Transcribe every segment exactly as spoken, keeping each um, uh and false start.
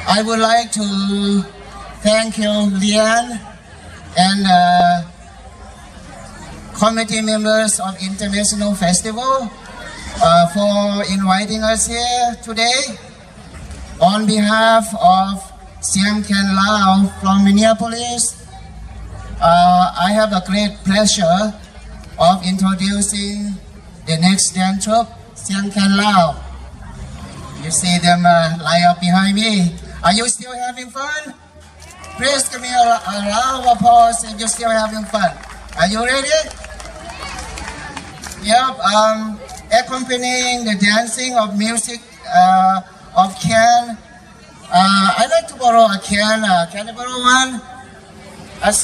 I would like to thank you, Lian, and uh, committee members of International Festival uh, for inviting us here today. On behalf of Siang Khen Lao from Minneapolis, uh, I have a great pleasure of introducing the next dance troupe, Siang Khen Lao. You see them uh, line up behind me. Are you still having fun? Please give me a, a round of applause if you're still having fun. Are you ready? Yep. Um, accompanying the dancing of music uh, of Ken. Uh, I'd like to borrow a Ken. Uh, can I borrow one? As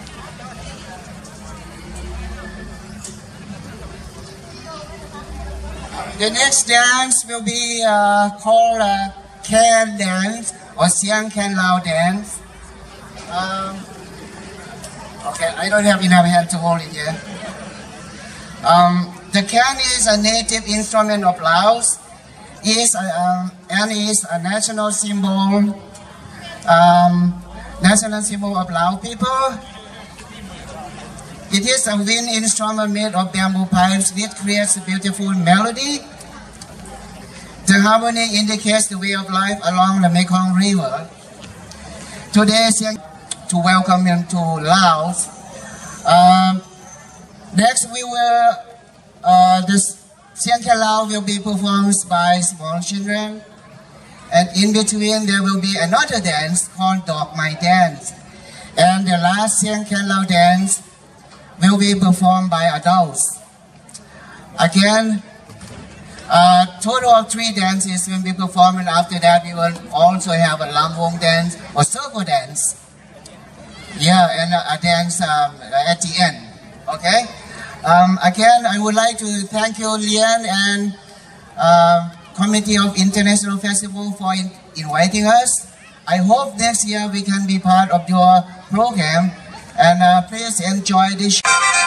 the next dance will be uh, called uh, Ken dance or Siang Khen Lao dance. Um, okay, I don't have enough hand to hold it here. Um, the Ken is a native instrument of Laos. Is a, um, and is a national symbol, um, national symbol of Lao people. It is a wind instrument made of bamboo pipes which creates a beautiful melody. The harmony indicates the way of life along the Mekong River. Today, to welcome him to Laos. Um, next, we will uh, this Siang Khen Lao will be performed by small children, and in between there will be another dance called Dog My Dance, and the last Siang Khen Lao dance will be performed by adults. Again, a total of three dances will be performed, and after that we will also have a Lam Wong dance or circle dance. Yeah, and a, a dance um, at the end. Okay. Um, again, I would like to thank you, Lian, and uh, Committee of International Festival for in inviting us. I hope next year we can be part of your program, and uh, please enjoy this show.